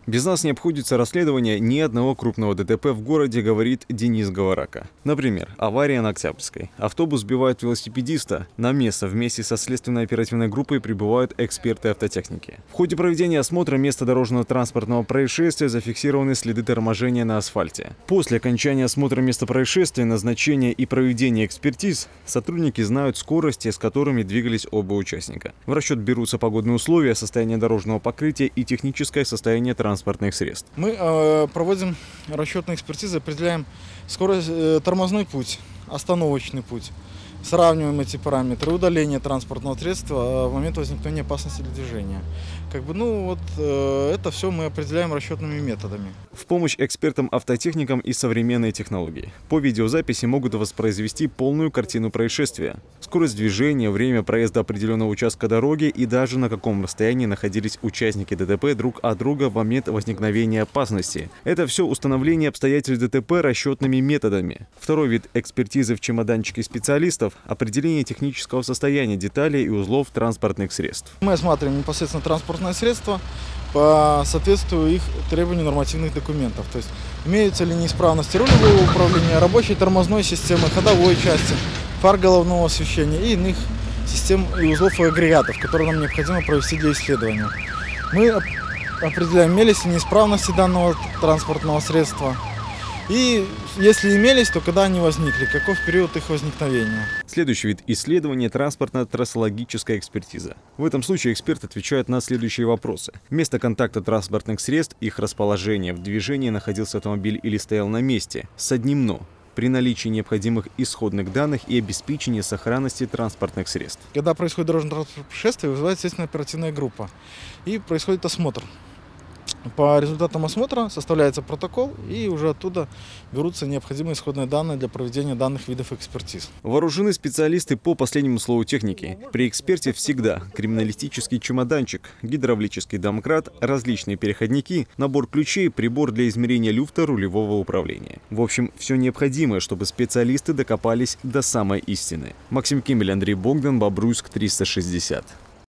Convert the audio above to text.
Без нас не обходится расследование ни одного крупного ДТП в городе, говорит Денис Говорака. Например, авария на Октябрьской. Автобус сбивает велосипедиста. На место вместе со следственно-оперативной группой прибывают эксперты автотехники. В ходе проведения осмотра места дорожно-транспортного происшествия зафиксированы следы торможения на асфальте. После окончания осмотра места происшествия, назначения и проведения экспертиз, сотрудники знают скорости, с которыми двигались оба участника. В расчет берутся погодные условия, состояние дорожного покрытия и техническое состояние транспортных средств. Мы проводим расчетные экспертизы, определяем скорость, тормозной путь, остановочный путь. Сравниваем эти параметры, удаление транспортного средства в момент возникновения опасности для движения. Это все мы определяем расчетными методами. В помощь экспертам-автотехникам и современные технологии. По видеозаписи могут воспроизвести полную картину происшествия. Скорость движения, время проезда определенного участка дороги и даже на каком расстоянии находились участники ДТП друг от друга в момент возникновения опасности. Это все установление обстоятельств ДТП расчетными методами. Второй вид экспертизы в чемоданчике специалистов – определение технического состояния деталей и узлов транспортных средств. Мы осматриваем непосредственно транспортное средство по соответствию их требованию нормативных документов. То есть имеются ли неисправности рулевого управления, рабочей тормозной системы, ходовой части, фар головного освещения и иных систем и узлов и агрегатов, которые нам необходимо провести для исследования. Мы определяем, имелись ли неисправности данного транспортного средства. И если имелись, то когда они возникли, каков период их возникновения. Следующий вид исследования – транспортно-трассологическая экспертиза. В этом случае эксперт отвечает на следующие вопросы. Место контакта транспортных средств, их расположение, в движении находился автомобиль или стоял на месте, с одним «но». При наличии необходимых исходных данных и обеспечении сохранности транспортных средств. Когда происходит дорожно-транспортное происшествие, вызывается следственно-оперативная группа и происходит осмотр. По результатам осмотра составляется протокол, и уже оттуда берутся необходимые исходные данные для проведения данных видов экспертиз. Вооружены специалисты по последнему слову техники. При эксперте всегда криминалистический чемоданчик, гидравлический домкрат, различные переходники, набор ключей, прибор для измерения люфта рулевого управления. В общем, все необходимое, чтобы специалисты докопались до самой истины. Максим Кемель, Андрей Богдан, Бобруйск, 360.